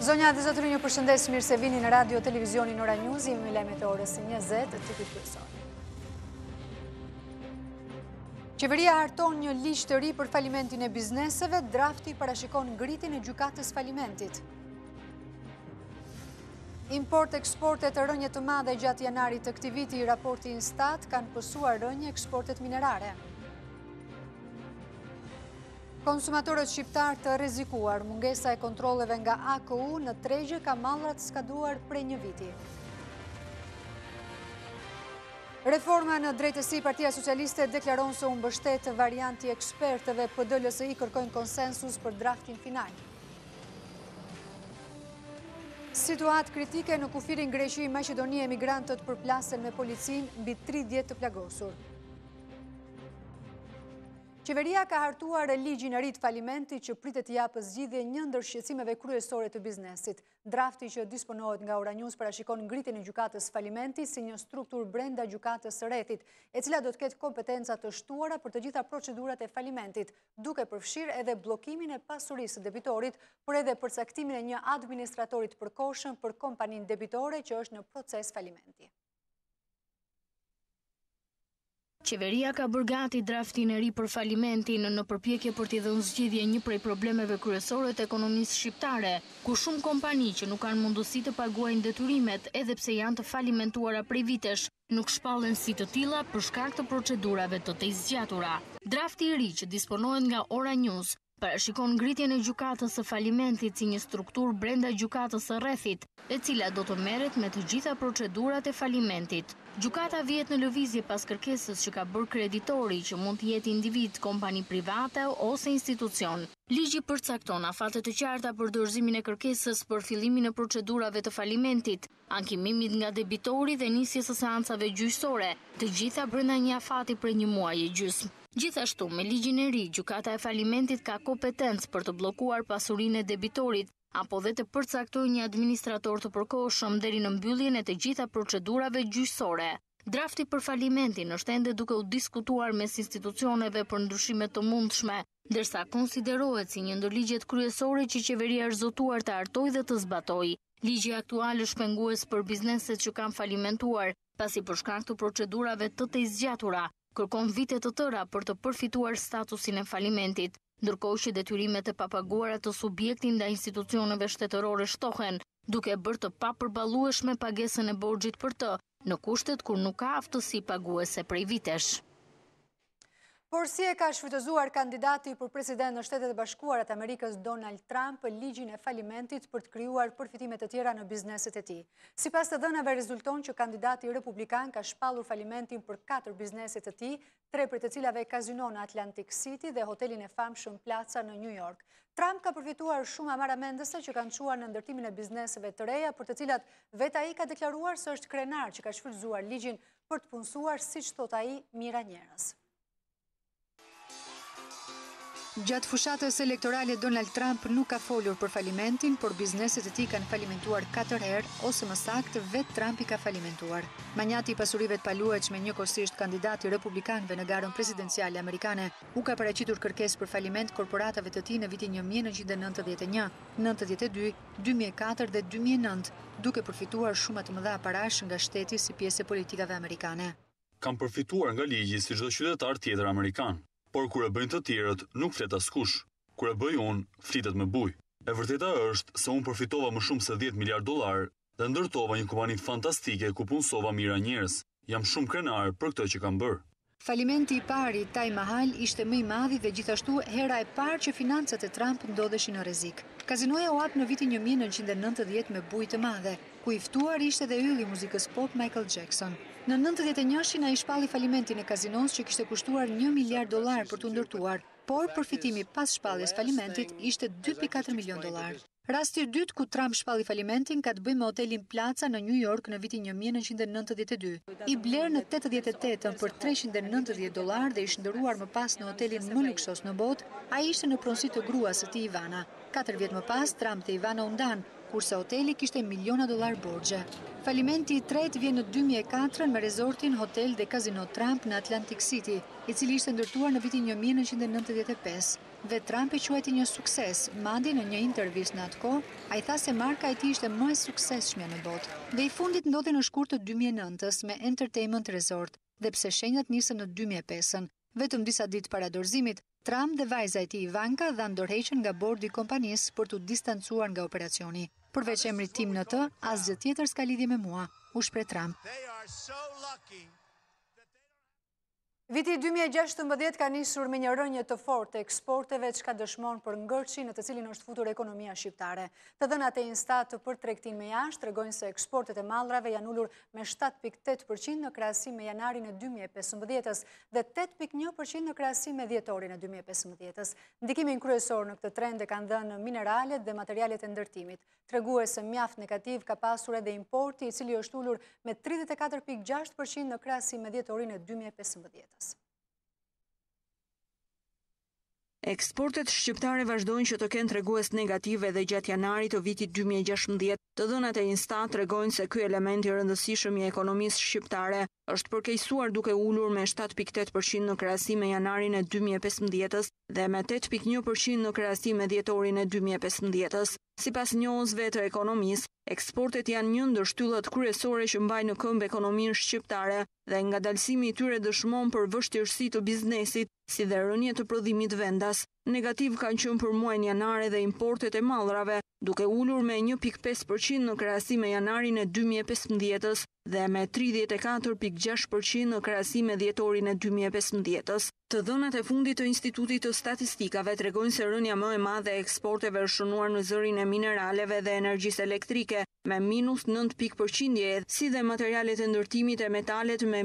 Zonja dhe zotëri, ju përshëndes, mirë se vini në radio televizionin Ora News, jemi me lajmet e orës 20 të titullit kryesor. Qeveria harton një ligj të ri për falimentin e bizneseve, drafti parashikon ngritjen e gjykatës falimentit. Import-eksportet e rënje të madhe gjatë janarit të këtij viti, raporti Instat kanë pësuar rënje eksportet minerare. Konsumatorët shqiptar të rrezikuar, mungesa e kontrolleve nga AKU në tregje ka mallrat skaduar prej një viti. Reforma në drejtësi, Partia Socialiste deklaron se u mbështet varianti ekspertëve, PD-LSI kërkojnë konsensus për draftin final. Situatë kritike në kufirin Greqi, Maqedonia, emigrantët përplasen me policin mbi 30 të plagosur. Qeveria ka hartuar ligjin e ri të falimentit që pritet të japë zgjidhje një ndër shqetësimeve kryesore të biznesit. Drafti që disponohet nga Ora News parashikon ngritjen e gjykatës falimentit si një strukturë brenda gjykatës së rrethit, e cila do të ketë kompetenca të shtuara për të gjitha procedurat e falimentit, duke përfshirë edhe bllokimin e pasurisë së debitorit, por edhe përcaktimin e një administratori të përkohshëm për kompaninë debitore që është në proces falimenti. Qeveria ka bërë gati draftin e ri për falimentin në përpjekje për t'i dhënë zgjidhje një prej problemeve kryesore të ekonomisë shqiptare, ku shumë kompani që nuk kanë mundësi të paguajnë detyrimet edhe pse janë të falimentuara prej vitesh, nuk shpallen si të tilla për shkak të procedurave të zgjatura. Drafti i ri që disponohet nga Ora News parashikon ngritjen e gjykatës së falimentit si një strukturë brenda gjykatës së rrethit, e cila do të merret me të gjitha procedurat e falimentit. Gjykata vjet në lëvizje pas kërkesës që ka bërë kreditori, që mund të jetë individ, kompani private ose institucion. Ligji përcakton afate të qarta për dorëzimin e kërkesës për fillimin e procedurave të falimentit, ankimimit nga debitori dhe nisjes së seancave gjyqësore, të gjitha brenda një afati për një muaji e gjysmë. Gjithashtu, me ligjin e ri, gjykata e falimentit ka kompetencë për të bllokuar pasurinë e debitorit, apo dhe të përcaktojë një administrator të përkohshëm deri në mbylljen e të gjitha procedurave gjyqësore. Drafti për falimentin është ende duke u diskutuar mes institucioneve për ndryshime të mundshme, ndërsa konsiderohet si një ndër ligjet kryesore që qeveria është zotuar të hartojë dhe të zbatojë. Ligji aktual është pengues për bizneset që kanë falimentuar, pasi për shkak të procedurave të zgjatura kërkon vite të tëra për të përfituar statusin e falimentit, ndërkohë që detyrimet e papaguara të subjektit ndaj institucioneve shtetërore shtohen, duke bërë të papërballueshme pagesën e borxhit për të, në kushtet kur nuk ka aftësi paguese prej vitesh. Por si e ka shfrytëzuar kandidati për president në Shtetet e Bashkuara të Amerikës Donald Trump ligjin e falimentit për të krijuar përfitime të tjera në bizneset e tij. Sipas të dhënave rezulton që kandidati republikan ka shpallur falimentin për 4 bizneset të tij, 3 prej të cilave kazino në Atlantic City dhe hotelin e famshëm Plaza në New York. Trump ka përfituar shumë amaramendëse që kanë çuar në ndërtimin e bizneseve të reja, për të cilat vetë ai ka deklaruar se është krenar që ka shfrytëzuar ligjin për të punësuar, siç thot ai, mira njerëz. Gjatë fushatës elektorale, Donald Trump nuk ka folur për falimentin, por bizneset e tij kanë falimentuar 4 herë, ose më saktë, vetë Trump i ka falimentuar. Manjati i pasurive të paluajtshme, njëkohësisht kandidati republikanëve në garën presidenciale amerikane, u ka paraqitur kërkesë për faliment korporatave të tij në vitin 1991, 92, 2004 dhe 2009, duke përfituar shumë të mëdha parash nga shteti si pjesë e politikave amerikane. Kam përfituar nga ligji si çdo qytetar tjetër amerikan. Por kur e bëjnë të tjerët, nuk flet askush. Kur e bëj unë, flitet me bujë. E vërteta është se unë përfitova më shumë se $10 miliardë dhe ndërtova një kompani fantastike ku punësova mira njerëz. Jam shumë krenar për këtë që kam bërë. Falimenti i parë i Taj Mahal ishte më i madh dhe gjithashtu hera e parë që financat e Trump ndodheshin në rrezik. Kazinoja u hap në vitin 1990 me bujë të madhe, ku i ftuar ishte edhe ylli i muzikës pop Michael Jackson. Në 91-shin ai shpalli falimentin e kazinos që kishte kushtuar $1 miliard për t'u ndërtuar, por përfitimi pas shpalljes falimentit ishte $2.4 milion. Rasti i dytë ku Trump shpalli falimentin ka të bëjë me hotelin Plaza në New York në vitin 1992. I bler në 88 për $390 dhe i shndëruar më pas në hotelin më luksos në botë, ai ishte në pronësi të gruas së tij Ivana. 4 vjet më pas, Trump dhe Ivana u ndan, kurse hoteli kishte miliona dollar borxhe. Falimenti i tretë vjen në 2004 me rezortin Hotel dhe Casino Trump në Atlantic City, i cili ishte ndërtuar në vitin 1995. Dhe Trump e quajti një sukses, madje në një intervistë në atë kohë, ai tha se marka e tij ishte më e suksesshme në botë. Dhe i fundit ndodhi në shkurt të 2009-s me Entertainment Resort, dhe pse shenjat nisën në 2005-ën. Vetëm disa ditë para dorëzimit, Trump dhe vajza e tij Ivanka dhanë dorëheqjen nga bordi i kompanisë për t'u distancuar nga operacioni. Përveç emrit tim në të, asgjë tjetër s'ka lidhje me mua, u shpreh Trump. Viti 2016 ka nisur me një rënje të fortë të eksporteve, çka dëshmon për ngërçin në të cilin është futur ekonomia shqiptare. Të dhënat e Instat për tregtinë me jashtë tregojnë se eksportet e mallrave janë ulur me 7.8% në krahasim me janarin e 2015-s dhe 8.1% në krahasim me dhjetorin e 2015-s. Ndikimin kryesor në këtë trend e kanë dhënë mineralet dhe materialet e ndërtimit. Treguese mjaft negativ ka pasur edhe importi, i cili është ulur me 34.6% në krahasim me dhjetorin e 2015-s. Eksportet shqiptare vazhdojnë që të kenë tregues negative dhe gjatë janarit të vitit 2016. Të dhënat e Instat tregojnë se ky element i rëndësishëm i ekonomisë shqiptare është përkeqësuar duke ulur me 7.8% në krahasim me janarin e 2015-s dhe me 8.1% në krahasim me dhjetorin e 2015-s. Sipas njohësve të ekonomisë, eksportet janë një ndër shtyllat kryesore që mbajnë në këmbë ekonominë shqiptare dhe ngadalësimi i tyre dëshmon për vështirësi të biznesit, si dhe rënje të prodhimit vendas. Negativ kanë qenë për muajin janar edhe importet e mallrave, duke ulur me 1.5% në krahasim me janarin e 2015-s dhe me 34.6% në krahasim me dhjetorin e 2015-s. Të dhënat e fundit të Institutit të Statistikave tregojnë se rënja më e madhe e eksporteve është shënuar në zërin e mineraleve dhe energjisë elektrike me -9%, si dhe materialet e ndërtimit e metalet me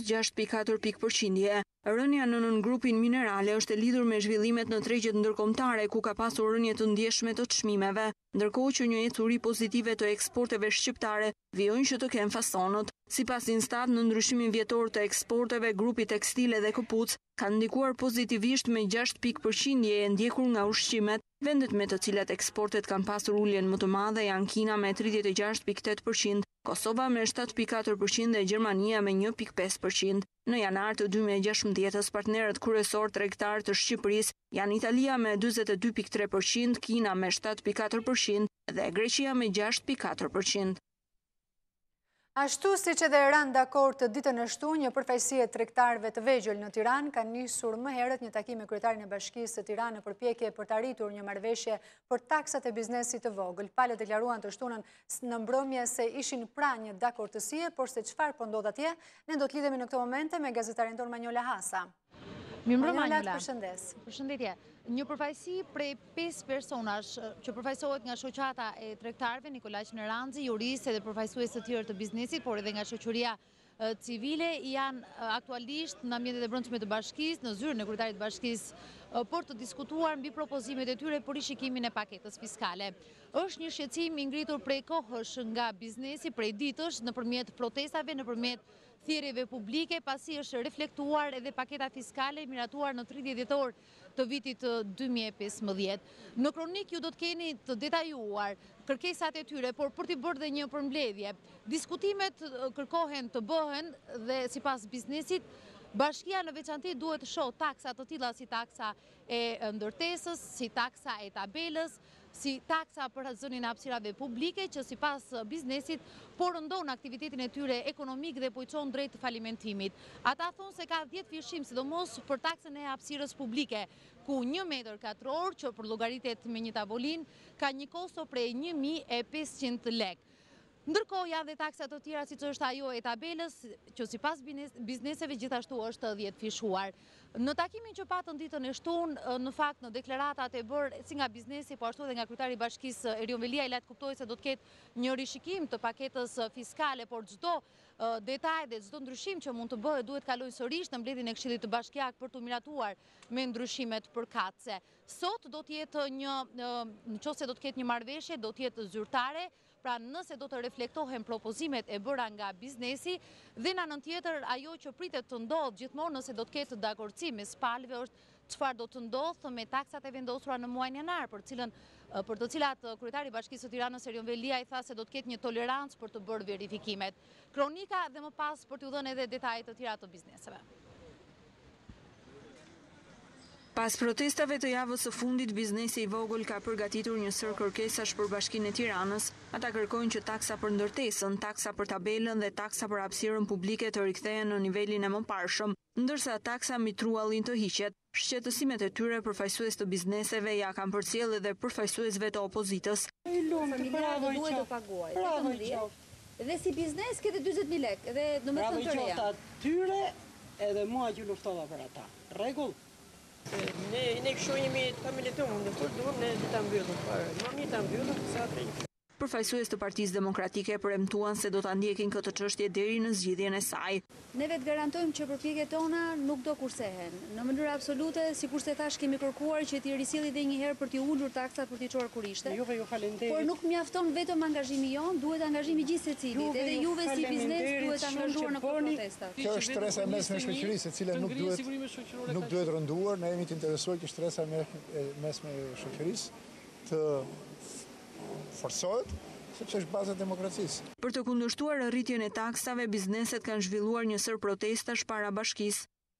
-6.4%. Rënja në nëngrupin minerale është e lidhur me zhvillimet në tregjet ndërkombëtare ku ka pasur rënje të ndjeshme të çmimeve, ndërkohë që një ecuri pozitive të eksporteve shqiptare vijojnë që të kenë fasonët. Sipas Instat, në ndryshimin vjetor të eksporteve, grupi tekstile dhe këpucë kanë ndikuar pozitivisht me 6% e ndjekur nga ushqimet. Vendet me të cilat eksportet kanë pasur uljen më të madhe janë Kina me 36.8%, Kosova me 7.4% dhe Gjermania me 1.5%. Në janar të 2016-s, partnerët kryesor tregtar të Shqipërisë janë Italia me 42.3%, Kina me 7.4% dhe Greqia me 6.4%. Ashtu siç edhe ranë dakord të ditën e shtunë, një përfaqësi e tregtarëve të vegjël në Tiranë ka nisur më herët një takim me kryetarin e Bashkisë së Tiranës në përpjekje për të arritur një marrëveshje për taksat e biznesit të vogël. Palët deklaruan të shtunën në mbrëmje se ishin pranë një dakordësie, por se çfarë po ndodh atje, ne do të lidhemi në këtë momente me gazetarin tonë Manjola Hasa. Manjola, përshëndes. Përshëndetje. Një përfaqësi prej 5 personash që përfaqësohet nga shoqata e tregtarëve, Nikolaj Neranzi, jurist dhe përfaqësues të tjerë të biznesit, por edhe nga shoqëria civile, janë aktualisht në ambientet e brendshme të bashkisë, në zyrën e kryetarit të bashkisë, për të diskutuar mbi propozimet e tyre për rishikimin e paketës fiskale. Është një shqetësim i ngritur prej kohësh nga biznesi, prej ditësh, nëpërmjet protestave, nëpërmjet thirrjeve publike, pasi është reflektuar edhe paketa fiskale miratuar në 30 dhjetor të vitit 2015. Në kronik ju do të keni të detajuar kërkesat e tyre, por për t'i bërë dhe një përmbledhje. Diskutimet kërkohen të bëhen dhe sipas biznesit, Bashkia në veçanti duhet të shohë taksa të tilla si taksa e ndërtesës, si taksa e tabelës, si taksa për zënin e hapësirave publike, që sipas biznesit porëndon aktivitetin e tyre ekonomik dhe po i çon drejt falimentimit. Ata thonë se ka 10 fishim, sidomos për taksën e hapësirës publike, ku 1 metër katror, që për llogaritet me një tavolin, ka një kosto prej 1.500 lekë. Ndërkohë janë dhe taksat të tjera siç është ajo e tabelës, që sipas bizneseve gjithashtu është 10 fishuar. Në takimin që patën ditën e shtunë, në fakt në deklaratat e bërë si nga biznesi, po ashtu edhe nga kryetari i Bashkisë Erion Velia, i lajt kuptoi se do të ketë një rishikim të paketës fiskale, por çdo detaj dhe çdo ndryshim që mund të bëhet duhet kaloj sërish në mbledhjen e Këshillit të Bashkiak për të miratuar me ndryshimet përkatëse. Sot do të jetë nëse do të ketë një marrëveshje, do të jetë zyrtare. Pra nëse do të reflektohen propozimet e bëra nga biznesi, dhe në anën tjetër ajo që pritet të ndodhë gjithmonë nëse do të ketë dakordësi mes palëve është çfarë do të ndodhë me taksat e vendosura në muajin janar, për të cilat kryetari i Bashkisë së Tiranës Erion Velia i tha se do të ketë një tolerancë për të bërë verifikimet. Kronika dhe më pas për t'ju dhënë edhe detajet të tjera të bizneseve. Pas protestave të javës së fundit, biznesi i vogël ka përgatitur një sër kërkesash për Bashkinë e Tiranës. Ata kërkojnë që taksa për ndërtesën, taksa për tabelën dhe taksa për hapësirën publike të rikthehen në nivelin e mëparshëm, ndërsa taksa mbi truallin të hiqet. Shqetësimet e tyre përfaqësues të bizneseve ja kanë përcjellë edhe përfaqësuesve të opozitës. Familjarë do duhet të paguajë. Dhe si biznes kete 40.000 lekë, edhe në më të reja. Bravo qofta tyre edhe mua që luftova për ata. Rregull? Ne këshojemi të familje të mundë, të duhem ne të mbyllëm, më mirë të mbyllëm, sa të rejtë. Përfaqësues të Partisë Demokratike premtuan se do ta ndjekin këtë çështje deri në zgjidhjen e saj. Ne vetë garantojmë që përpjekjet tona nuk do kursehen. Në mënyrë absolute, sikur se thash, kemi kërkuar që t'i risjellë edhe një herë për t'i ulur taksat për t'i çuar kur ishte. Juve ju falenderit. Por nuk mjafton vetëm angazhimi jon, duhet angazhimi gjithë secilit. Edhe juve si biznes duhet angazhuar në këtë protesta. Kjo është stresa e mesme e shoqërisë, e cila nuk duhet rënduar. Ne jemi të interesuar që stresa e mesme e shoqërisë të forcohet, sepse është baza e demokracisë. Për të kundërshtuar rritjen e taksave, bizneset kanë zhvilluar një sër protestash para bashkisë.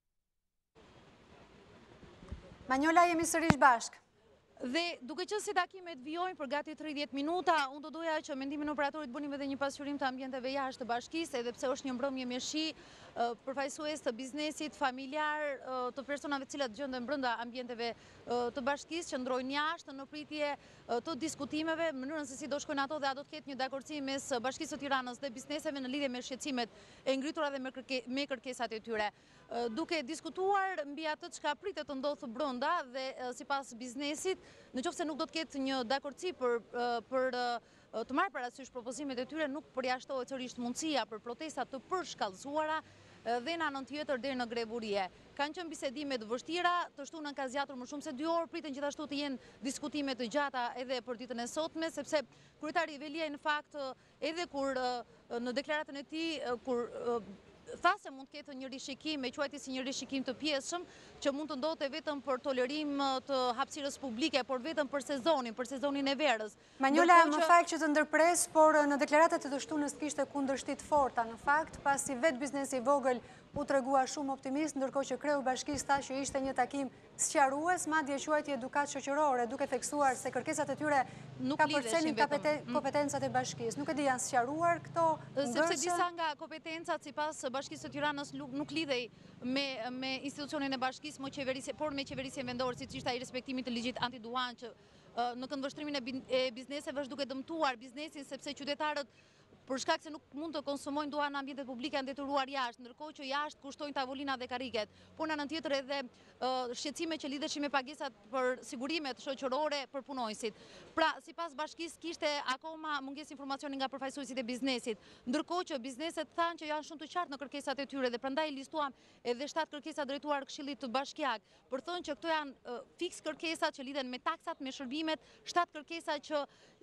Manjola, jemi sërish bashkë. Dhe duke qenë se takimet vijojnë për gati 30 minuta, unë do doja që mendimin e operatorit bënim edhe një pasqyrim të ambienteve jashtë të bashkisë, edhe pse është një mbrëmje me shi, përfaqësues të biznesit familjar, të personave të cilat gjenden brenda ambienteve të bashkisë, që ndrojnë jashtë në pritje të diskutimeve, mënyrën se si do shkojnë ato dhe a do të ketë një dakordsi mes Bashkisë së Tiranës dhe bizneseve në lidhje me shqetësimet e ngritura dhe me kërkesat e tyre. Duke diskutuar mbi atë çka pritet të ndodhë brenda dhe sipas biznesit, nëse nuk do të ketë një dakordsi për të marrë parasysh propozimet e tyre, nuk përjashtohet sërish mundësia për protesta të përshkallëzuara dhe në anën tjetër deri në grevurie. Kanë qenë bisedime të vështira, të shtunën ka zgjatur më shumë se 2 orë, priten gjithashtu të jenë diskutime të gjata edhe për ditën e sotme, sepse kryetari Velia në fakt edhe kur në deklaratën e tij kur tha se mund të ketë një rishikim, e quajti si një rishikim të pjesshëm, që mund të ndodhte vetëm për tolerim të hapësirës publike, por vetëm për sezonin e verës. Manjola, më fakt që të ndërpres, por në deklaratat e të shtunës kishte kundërshtit forta, në fakt, pasi vetë biznesi i vogël u tregua shumë optimist, ndërkohë që kreu bashkisë tha që ishte një takim sqarues, madje quajti edukat shoqërore, duke theksuar se kërkesat e tyre ka përcjelin kompetencat e bashkisë. Nuk e di, janë sqaruar këto ngërshë? Sepse disa nga kompetencat sipas Bashkisë së Tiranës nuk lidhej me institucionin e bashkisë, por me qeverisjen vendore, siç ishte ai respektimi të ligjit antiduan që në këndvështrimin e bizneseve është duke dëmtuar biznesin, sepse qytetarët për shkak se nuk mund të konsumojnë duan në ambientet publike janë detyruar jashtë, ndërkohë që jashtë kushtojnë tavolina dhe kariket. Por në anën tjetër edhe shqetësime që lidheshin me pagesat për sigurimet shoqërore për punonjësit. Pra, sipas bashkisë kishte akoma mungesë informacioni nga përfaqësuesit e biznesit, ndërkohë që bizneset thanë që janë shumë të qartë në kërkesat e tyre dhe prandaj listuam edhe 7 kërkesa drejtuar Këshillit të Bashkiak, për thënë që këto janë fiks kërkesat që lidhen me taksat, me shërbimet, 7 kërkesa që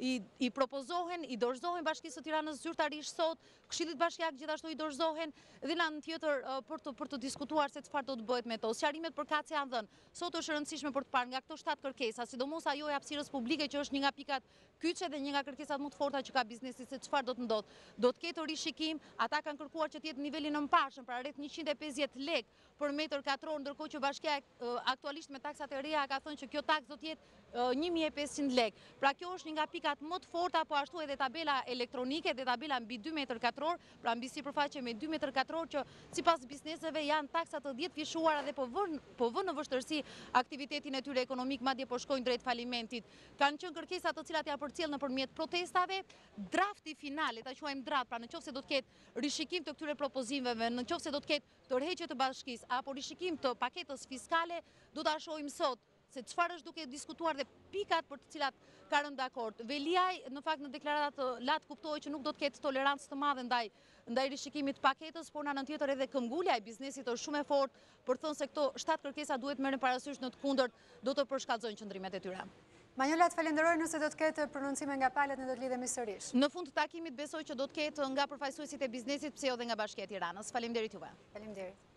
i propozohen, i dorëzohen Bashkisë së Tiranës zyrtarisht sot, Këshillit Bashkiak gjithashtu i dorëzohen dhe në anën tjetër për të diskutuar se çfarë do të bëhet me to. Sqarimet përkatëse janë dhënë. Sot është e rëndësishme për të parë nga këto 7 kërkesa, sidomos ajo e hapësirës publike që është një nga pikat kyçe dhe një nga kërkesat më të forta që ka biznesi, se çfarë do të ndodhë. Do të ketë rishikim, ata kanë kërkuar që të jetë nivelin e mparshëm, pra rreth 150 lekë për metër katror, ndërkohë që Bashkia aktualisht me taksat e reja ka thënë që kjo taksë do të jetë 1500 lekë. Pra kjo është një nga pikat më të forta, po ashtu edhe tabela elektronike dhe tabela mbi 2 metër katror, pra mbi sipërfaqe me 2 metër katror, që sipas bizneseve janë taksa të 10 fishuara dhe po vënë në vështirësi aktivitetin e tyre ekonomik, madje po shkojnë drejt falimentit. Kanë qenë kërkesa të cilat janë përcjell nëpërmjet protestave. Drafti final, ta quajmë draft, pra nëse do të ketë rishikim të këtyre propozimeve, nëse do të ketë tërheqje të bashkisë apo rishikim të paketës fiskale, do ta shohim sot se çfarë është duke diskutuar dhe pikat për të cilat ka rënë dakord. Veliaj në fakt në deklaratë lat kuptoi që nuk do të ketë tolerancë të madhe ndaj rishikimit të paketës, por në anën tjetër edhe këmbgulja e biznesit është shumë e fortë për të thënë se këto 7 kërkesa duhet merren parasysh, në të kundërt do të përshkallëzojnë qëndrimet e tyre. Manjola, të falenderoj, nëse do të ketë prononcime nga palët, ne do të lidhemi sërish. Në fund të takimit besoj që do të ketë nga përfaqësuesit e biznesit, pse jo dhe nga Bashkia e Tiranës. Faleminderit juve. Faleminderit.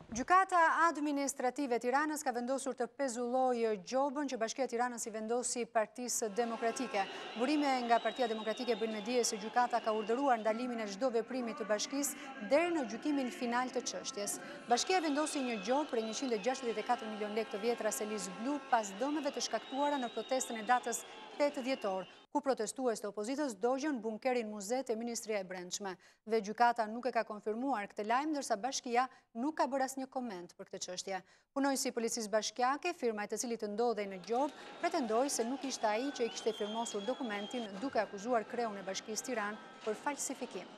Gjykata administrative e Tiranës ka vendosur të pezullojë gjobën që Bashkia e Tiranës i vendosi Partisë Demokratike. Burime nga Partia Demokratike bëjnë me dije se gjykata ka urdhëruar ndalimin e çdo veprimi të bashkisë deri në gjykimin final të çështjes. Bashkia vendosi një gjobë për 164 milion lekë të vjetra Selis Blu pas dëmeve të shkaktuara në protestën e datës 8 dhjetor, ku protestues të opozitës dogjën bunkerin muze të Ministria e Brendshme. Dhe gjykata nuk e ka konfirmuar këtë lajm, ndërsa Bashkia nuk ka bërë asnjë koment për këtë çështje. Punojësi i policisë bashkiake, firma e të cilit ndodhej në gjobë, pretendoi se nuk ishte ai që i kishte firmosur dokumentin, duke akuzuar kreun e Bashkisë Tiranë për falsifikim.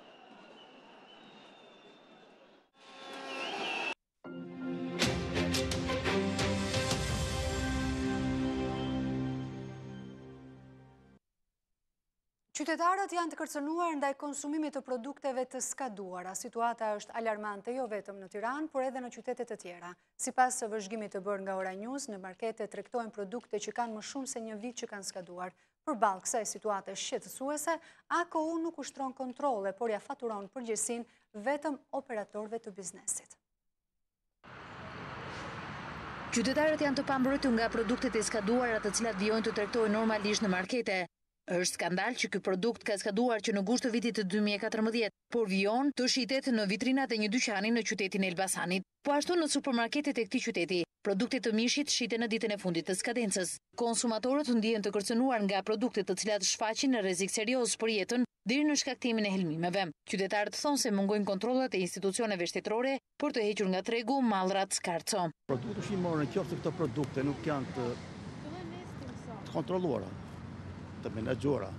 Qytetarët janë të kërcënuar ndaj konsumimit të produkteve të skaduara. Situata është alarmante jo vetëm në Tiranë, por edhe në qytete të tjera. Sipas vëzhgimit të bërë nga Ora News, në markete tregtohen produkte që kanë më shumë se një vit që kanë skaduar. Përballë kësaj situate shqetësuese, AKU nuk ushtron kontrolle, por ja faturon përgjegjësinë vetëm operatorëve të biznesit. Qytetarët janë të pambrojtur nga produktet e skaduara të cilat vijojnë të tregtohen normalisht në markete. Është skandal që ky produkt ka skaduar që në gusht të vitit të 2014, por vijon të shitet në vitrinat e një dyqani në qytetin e Elbasanit. Po ashtu në supermarketet e këtij qyteti, produktet të mishit shiten në ditën e fundit të skadencës. Konsumatorët ndihen të kërcënuar nga produktet të cilat shfaqin në rrezik serioz për jetën deri në shkaktimin e helmimeve. Qytetarët thonë se mungojnë kontrollat e institucioneve shtetërore për të hequr nga tregu mallrat skarco. Produktet ushqimore, nëse këto produkte nuk janë të kontrolluara, të menaxhuara,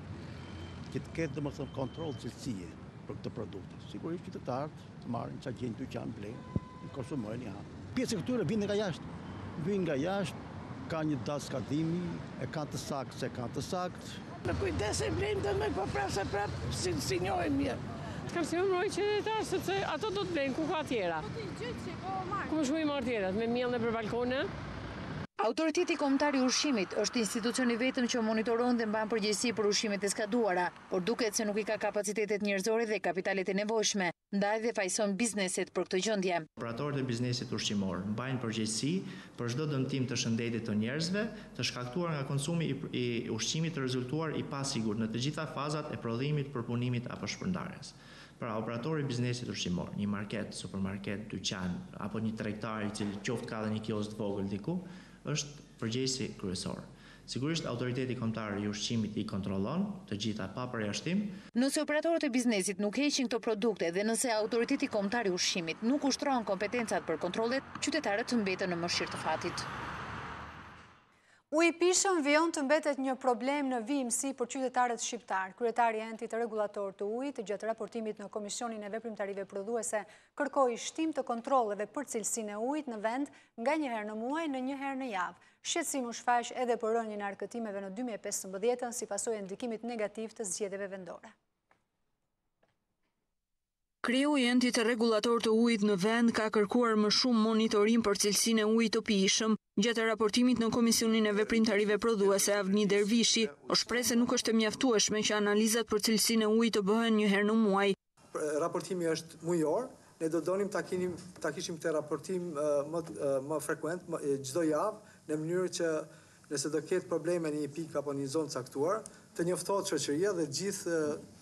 që të ketë domethënë kontroll cilësie për këtë produkt. Sigurisht qytetarët të marrin çfarë gjejnë dyqan blejnë, i konsumojnë ja. Pjesë e këtyre vijnë nga jashtë. Vijnë nga jashtë, ka një datë skadimi, e kanë të saktë se kanë të saktë. Në kujdes e blejnë dhe me përprasë prapë si njohim mirë. Të kërcënojnë qytetarë sepse ato do të blejnë ku ka tjera. Po ti gjyq që po marr. Ku shkojmë marr tjerat me mielën për balkone? Autoriteti Kombëtar i Ushqimit është institucioni vetëm që monitoron dhe mban përgjegjësi për ushqimet e skaduara, por duket se nuk i ka kapacitetet njerëzore dhe kapitalet e nevojshme, ndaj dhe fajson bizneset për këtë gjendje. Operatorët e biznesit ushqimor mbajnë përgjegjësi për çdo dëmtim të shëndetit të njerëzve, të shkaktuar nga konsumi i ushqimit të rezultuar i pasigurt në të gjitha fazat e prodhimit, përpunimit apo shpërndarjes. Pra, operatori i biznesit ushqimor, një market, supermarket, dyqan apo një tregtar i cili qoftë ka dhe një kiosk të vogël diku, është përgjegjësi kryesor. Sigurisht autoriteti kombëtar i ushqimit i kontrollon të gjitha pa përjashtim. Nëse operatorët e biznesit nuk heqin këto produkte dhe nëse autoriteti kombëtar i ushqimit nuk ushtron kompetencat për kontrollet, qytetarët mbeten në mëshirë të fatit. Uji i pishëm vijon të mbetet një problem në vijimësi për qytetarët shqiptar. Kryetari i Entit Rregullator të Ujit, gjatë raportimit në Komisionin e Veprimtarive Prodhuese, kërkoi shtim të kontrolleve për cilësinë e ujit në vend nga një herë në muaj në një herë në javë. Shqetësim u shfaq edhe për rënien e arkëtimeve në 2015 si pasojë e ndikimit negativ të zgjedhjeve vendore. Kreu i Entit Rregullator të Ujit në vend ka kërkuar më shumë monitorim për cilësinë e ujit të pijshëm. Gjatë raportimit në Komisionin e Veprimtarive Prodhuese, Avni Dervishi u shpreh se nuk është e mjaftueshme që analizat për cilësinë e ujit të bëhen një herë në muaj. Raportimi është mujor, ne do donim ta kishim këtë raportim më frekuent, çdo javë, në mënyrë që nëse do ketë probleme në një pikë apo një zonë caktuar, të njoftohet shoqëria dhe gjithë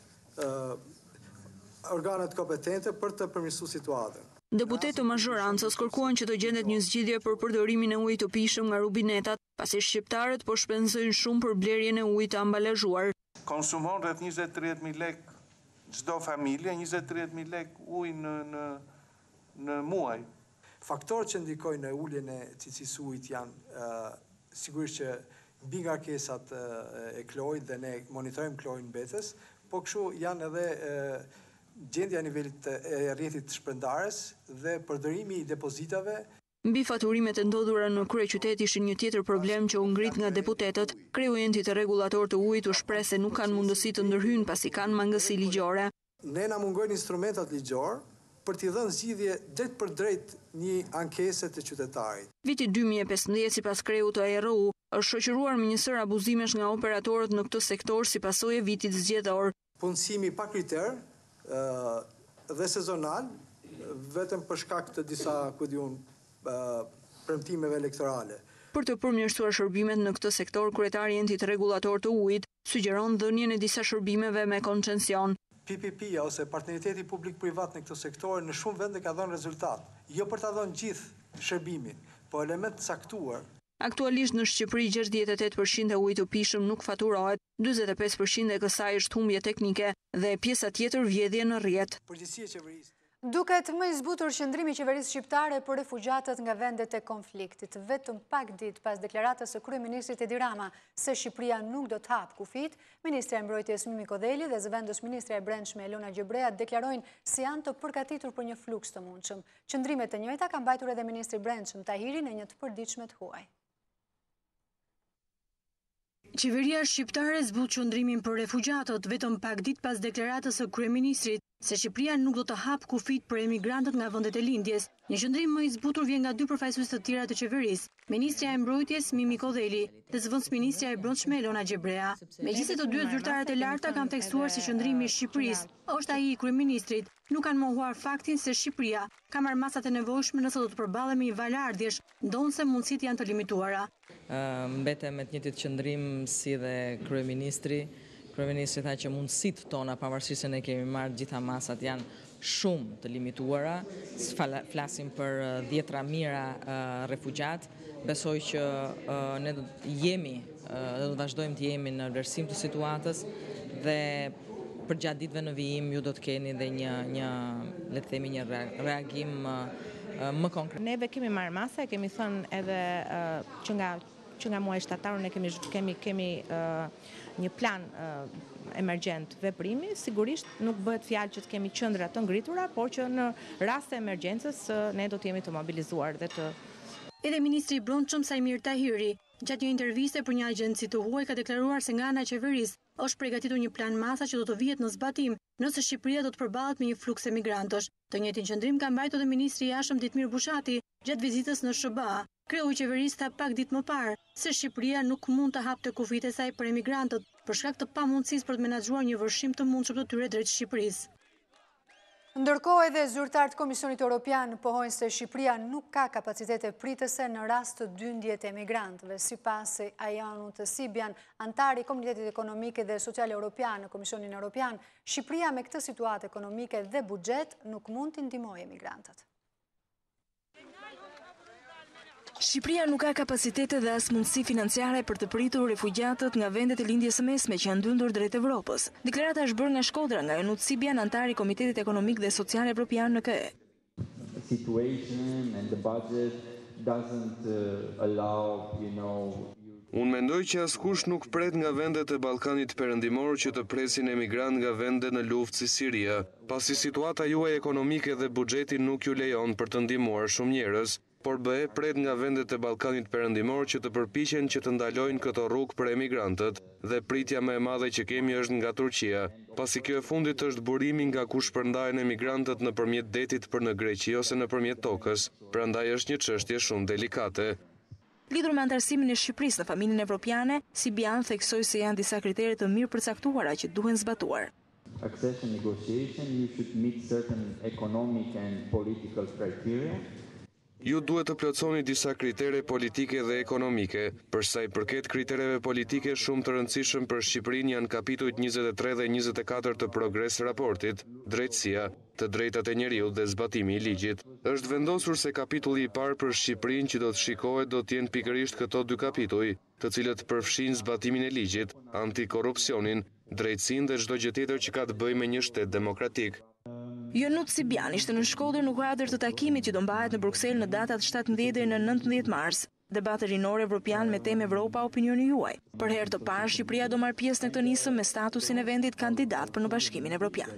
organet kompetente për të përmirësuar situatën. Deputetë të mazhorancës kërkuan që të gjendet një zgjidhje për përdorimin e ujit të pijshëm nga rubinetat, pasi shqiptarët po shpenzojnë shumë për blerjen e ujit të ambalazhuar. Konsumon rreth 20-30.000 lekë çdo familje, 20-30.000 lekë ujë në muaj. Faktorët që ndikojnë në uljen e cilësisë ujit janë sigurisht që mbi ngarkesat e klorit dhe ne monitorojmë klorin mbetes, po kështu janë edhe gjendja e nivelit e rrjetit shpërndarës dhe përdorimi i depozitave. Mbi faturimet e ndodhura në kryeqytet ishin një tjetër problem që u ngrit nga deputetët. Kreu i Entit Rregullator të Ujit u shpreh se nuk kanë mundësi të ndërhyjnë pasi kanë mangësi ligjore. Ne na mungojnë instrumentat ligjor për t'i dhënë zgjidhje drejt për drejt një ankese të qytetarit. Viti 2015, sipas kreut të ARU, është shoqëruar me një sër abuzimesh nga operatorët në këtë sektor si pasojë e vitit zgjedhor. Punësimi pa kriter dhe sezonal, vetëm për shkak të disa premtimeve elektorale. Për të përmirësuar shërbimet në këtë sektor, kryetari i Entitit Rregullator të Ujit sugjeron dhënien e disa shërbimeve me koncesion. PPP-ja ose partneriteti publik-privat në këtë sektor në shumë vende ka dhënë rezultat. Jo për ta dhënë gjithë shërbimin, po element caktuar. Aktualisht në Shqipëri 68% e ujit të pishëm nuk faturohet, 45% e kësaj është humbje teknike dhe pjesa tjetër vjedhje në rrjet. Përgjegjësia e qeverisë. Duket më i zbutur qëndrimi i qeverisë shqiptare për refugjatët nga vendet e konfliktit. Vetëm pak ditë pas deklaratës së kryeministrit Edi Rama se Shqipëria nuk do të hapë kufit, ministra e Mbrojtjes Mimi Kodeli dhe zëvendës ministra e Brendshme Elona Gjebrea deklarojnë se janë të përgatitur për një fluks të mundshëm. Qëndrimet e njëjta kanë mbajtur edhe ministri i Brendshëm Tahiri në një të përditshme të huaj. Qeveria shqiptare zbut qëndrimin për refugjatët vetëm pak ditë pas deklaratës së kryeministrit se Shqipëria nuk do të hapë kufit për emigrantët nga vendet e lindjes. Një qëndrim më i zbutur vjen nga dy përfaqësues të tjera të qeverisë, ministra e Mbrojtjes Mimi Kodeli dhe zëvendës ministra e Brendshme Elona Gjebrea. Megjithëse të dy zyrtarët e larta kanë theksuar se qëndrimi i Shqipërisë është ai i kryeministrit, nuk kanë mohuar faktin se Shqipëria ka marrë masat e nevojshme nëse do të përballet me një val ardhjesh, ndonse mundësitë janë të limituara. Mbetem me të njëjtit qëndrim si dhe kryeministri. Kryeministri tha që mundësitë tona, pavarësisht se ne kemi marrë gjitha masat, janë shumë të limituara. Flasim për dhjetra mijëra refugjat. Besoj që ne do të vazhdojmë të jemi në vlerësim të situatës dhe për gjatë ditëve në vijim ju do të keni dhe le të themi një reagim më konkret. Neve kemi marrë masa, kemi thënë edhe që nga muaji shtator ne kemi një plan emergjent veprimi. Sigurisht nuk bëhet fjalë që të kemi qendra të ngritura, por që në rast të emergjencës ne do të jemi të mobilizuar dhe të. Edhe ministri i Brendshëm Sajmir Tahiri, gjatë një interviste për një agjenci të huaj, ka deklaruar se nga ana e qeverisë është përgatitur një plan masa që do të vihet në zbatim nëse Shqipëria do të përballet me një fluks emigrantësh. Të njëjtin qëndrim ka mbajtur edhe ministri i Jashtëm Ditmir Bushati gjatë vizitës në SBA. Kreu i qeverisë tha pak ditë më parë se Shqipëria nuk mund të hapte kufit e saj për emigrantët për shkak të pamundësisë për të menaxhuar një vërshim të mundshëm të tyre drejt Shqipërisë. Ndërkohë edhe zyrtarët e Komisionit Evropian pohojnë se Shqipëria nuk ka kapacitete pritëse në rast të dyndje të emigrantëve. Sipas Ajanut Sibjan, antari i Komunitetit Ekonomik dhe Social Evropian në Komisionin Evropian, Shqipëria me këtë situatë ekonomike dhe buxhet nuk mund të ndihmojë emigrantët. Shqipëria nuk ka kapacitete dhe as mundësi financiare për të pritur refugjatët nga vendet e lindjes së mesme që janë ndylur drejt Evropës. Deklarata është bërë nga Shkodra nga Ajanut Sibjan, antari i Komitetit Ekonomik dhe Social Evropian në KE. Unë mendoj që askush nuk pret nga vendet e Ballkanit Perëndimor që të presin emigrant nga vende në luftë si Siria, pasi situata juaj ekonomike dhe buxheti nuk ju lejon për të ndihmuar shumë njerëz. Por BE pret nga vendet e Ballkanit Perëndimor që të përpiqen që të ndalojnë këtë rrugë për emigrantët dhe pritja më e madhe që kemi është nga Turqia, pasi kjo e fundit është burimi nga ku shpërndahen emigrantët nëpërmjet detit për në Greqi ose nëpërmjet tokës, prandaj është një çështje shumë delikate. Lidhur me antarësimin e Shqipërisë në familjen evropiane, Sibjan theksoi se janë disa kritere të mirë përcaktuara që duhen zbatuar. Accession negotiation, you should meet certain economic and political criteria. Ju duhet të plotësoni disa kritere politike dhe ekonomike. Për sa i përket kritereve politike, shumë të rëndësishëm për Shqipërinë janë kapitujt 23 dhe 24 të progres raportit, drejtësia, të drejtat e njeriut dhe zbatimi i ligjit. Është vendosur se kapitulli i parë për Shqipërinë që do të shikohet do të jenë pikërisht këto dy kapituj, të cilët përfshin zbatimin e ligjit, antikorrupsionin, drejtësinë dhe çdo gjë tjetër që ka të bëjë me një shtet demokratik. Ajanut Sibjan ishte në Shkodër në kuadër të takimit që do mbahet në Bruksel në datat 17 dhe 19 mars. Debati rinor evropian me temë Evropa opinioni juaj. Për herë të parë Shqipëria do marrë pjesë në këtë nisëm me statusin e vendit kandidat për në Bashkimin Evropian.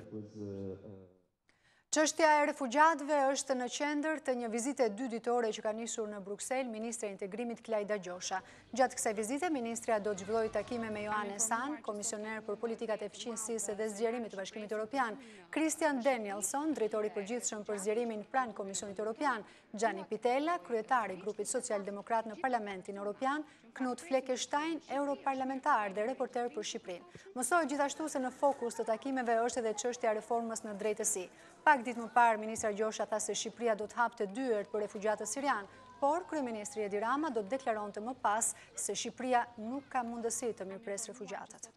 Çështja e refugjatëve është në qendër të një vizite 2 ditore që ka nisur në Bruksel ministra e integrimit Klajda Gjosha. Gjatë kësaj vizite, ministra do të zhvillojë takime me Johannes Hahn, komisioner për politikat e fqinjësisë dhe zgjerimit të Bashkimit Evropian, Christian Danielson, drejtori i përgjithshëm për zgjerimin pranë Komisionit Evropian, Gianni Pittella, kryetari i grupit social-demokrat në Parlamentin Evropian, Knut Fleckenstein, europarlamentar dhe reporter për Shqipërinë. Mësohet gjithashtu se në fokus të takimeve është edhe çështja e reformës në drejtësi. Pak ditë më parë, ministra Gjosha tha se Shqipëria do të hapte dyert për refugjatët sirian, por kryeministri Edi Rama do të deklaronte më pas se Shqipëria nuk ka mundësi të mirëpres refugjatët.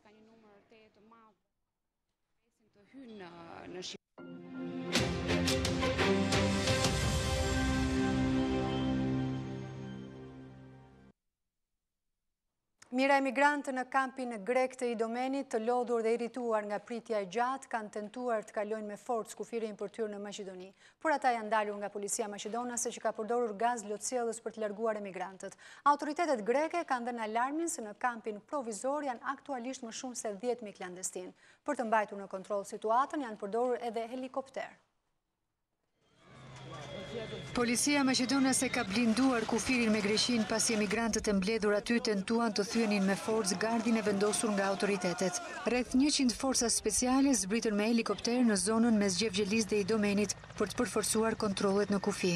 Mira emigrantë në kampin grek të Idomenit, të lodhur dhe irrituar nga pritja e gjatë, kanë tentuar të kalojnë me forcë kufirin për tyrë në Maqedoni. Por ata janë dalur nga policia maqedonase që ka përdorur gaz lotësielës për të larguar emigrantët. Autoritetet greke kanë dhënë alarmin se në kampin provizor janë aktualisht më shumë se 10.000 klandestin. Për të mbajtur në kontroll situatën janë përdorur edhe helikopter. Policia maqedonase ka blinduar kufirin me Greqinë pasi emigrantët e mbledhur aty tentuan të thyenin me forcë gardin e vendosur nga autoritetet. Rreth 100 forca speciale zbritën me helikopter në zonën mes Gjevgjelis dhe Idomenit për të përforcuar kontrollet në kufi.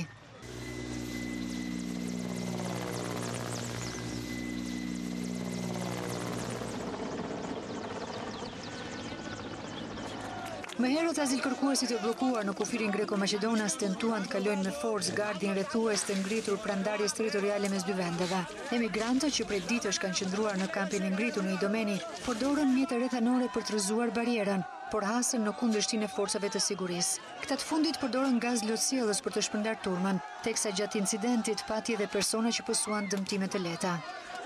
Më herët azilkërkuesit e bllokuar në kufirin greko-maqedonas tentuan të kalojnë me forcë gardin rrethues të ngritur prandarjes territoriale mes dy vendeve. Emigrantët që prej ditësh kanë qëndruar në kampin e ngritur në Idomeni përdorën mjete rrethanore për të rrëzuar barierën, por hasën në kundërshtinë e forcave të sigurisë. Këta të fundit përdorën gaz lotësielës për të shpërndar turmën, teksa gjatë incidentit pati edhe persona që pësuan dëmtime të lehta.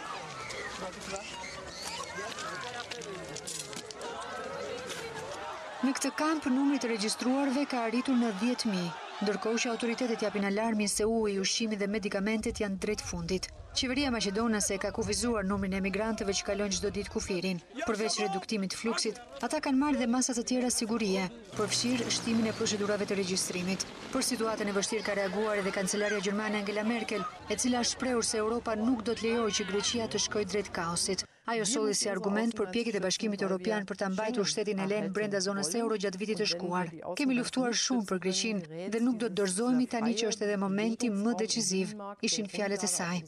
Në këtë kamp, numri të regjistruarve ka arritur në 10.000, ndërkohë që autoritetet japin alarmin se uji, ushqimi dhe medikamentet janë drejt fundit. Qeveria maqedonase ka kufizuar numrin e emigrantëve që kalojnë çdo ditë kufirin. Përveç reduktimit të fluksit, ata kanë marrë dhe masa të tjera sigurie, përfshirë shtimin e procedurave të regjistrimit. Për situatën e vështirë ka reaguar edhe kancelaria gjermane Angela Merkel, e cila është shprehur se Europa nuk do të lejojë që Greqia të shkojë drejt kaosit. Ajo solli si argument përpjekjet e Bashkimit Evropian për ta mbajtur shtetin helen brenda zonës euro gjatë vitit të shkuar. Kemi luftuar shumë për Greqinë dhe nuk do të dorëzohemi tani që është edhe momenti më deciziv, ishin fjalët e saj.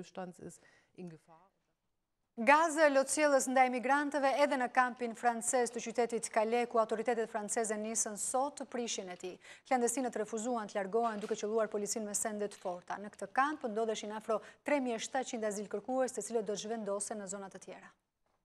Gazë lotësielës ndaj emigrantëve edhe në kampin francez të qytetit Calais, ku autoritetet franceze nisën sot të prishin e tij. Klandestinët refuzuan të largohen duke qelluar policinë me sende të forta. Në këtë kamp ndodheshin afro 3700 azilkërkues, të cilët do të zhvendosen në zona të tjera.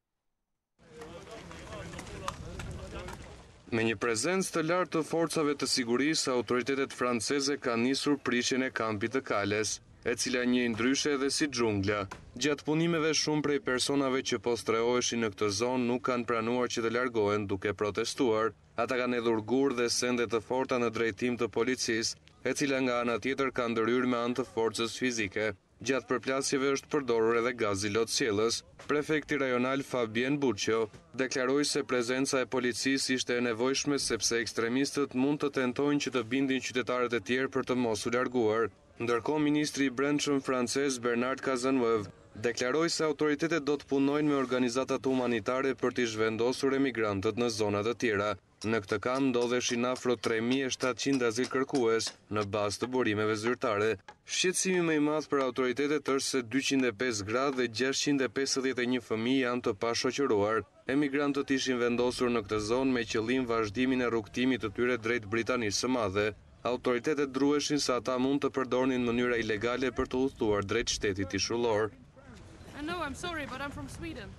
Me një prezencë të lartë të forcave të sigurisë, autoritetet franceze kanë nisur prishjen e kampit të Calais, e cila një ndryshe edhe si xhungla. Gjatë punimeve shumë prej personave që postrehoheshin në këtë zonë nuk kanë pranuar që të largohen duke protestuar. Ata kanë hedhur gur dhe sende të forta në drejtim të policisë, e cila nga ana tjetër ka ndërhyrë me anë të forcës fizike. Gjatë përplasjeve është përdorur edhe gazi lotësielës. Prefekti rajonal Fabien Buccio deklaroi se prezenca e policisë ishte e nevojshme sepse ekstremistët mund të tentojnë që të bindin qytetarët e tjerë për të mos u larguar. Ndërkohë, ministri i brendshëm francez Bernard Cazeneuve deklaroi se autoritetet do të punojnë me organizatat humanitare për të zhvendosur emigrantët në zona të tjera. Në këtë kamp ndodheshin afro 3700 azilkërkues në bazë të burimeve zyrtare. Shqetësimi më i madh për autoritetet është se 205 gra dhe 651 fëmijë janë të pashoqëruar. Emigrantët ishin vendosur në këtë zonë me qëllim vazhdimin e rrugtimit të tyre drejt Britanisë së Madhe. Autoritetet druheshin se ata mund të përdornin mënyra ilegale për të udhëtuar drejt shtetit tishullor. No, I'm sorry, but I'm from Sweden.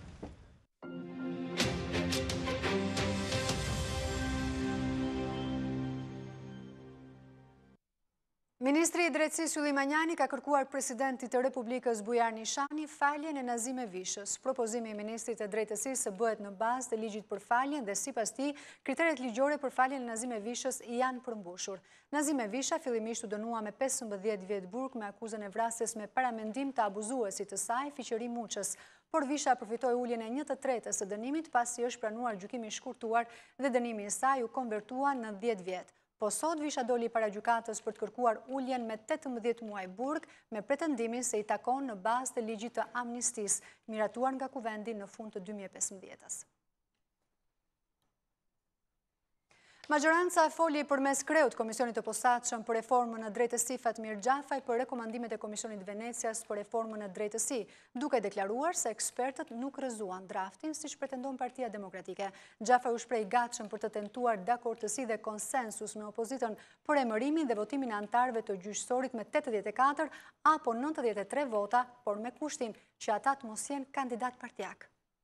Ministri i Drejtësisë Ylli Manjani ka kërkuar presidentit të Republikës Bujar Nishani faljen e Nazim Evishës. Propozimi i ministrit të Drejtësisë bëhet në bazë të ligjit për faljen dhe sipas tij, kriteret ligjore për faljen e Nazim Evishës janë përmbushur. Nazim Evisha fillimisht u dënua me 15 vjet burg me akuzën e vrasjes me paramendim të abuzuesit të saj, Fiqeri Muçës. Por Visha përfitoi uljen e 1/3 së dënimit pasi është pranuar gjykimi i shkurtuar dhe dënimi i saj u konvertua në 10 vjet. Po sot Visha doli para gjykatës për të kërkuar uljen me 18 muaj burg me pretendimin se i takon në bazë të ligjit të amnistisë, miratuar nga kuvendi në fund të 2015-s. Majoranca foli përmes kreut Komisionit të Posaçëm për reformën në drejtësi Fatmir Xhafaj për rekomandimet e Komisionit Venecias për reformën në drejtësi, duke deklaruar se ekspertët nuk rrëzuan draftin siç pretendon Partia Demokratike. Xhafaj u shpreh gatshëm për të tentuar dakordësi dhe konsensus me opozitën për emërimin dhe votimin e anëtarëve të gjyqësorit me 84 apo 93 vota, por me kushtin që ata të mos jenë kandidat partijak.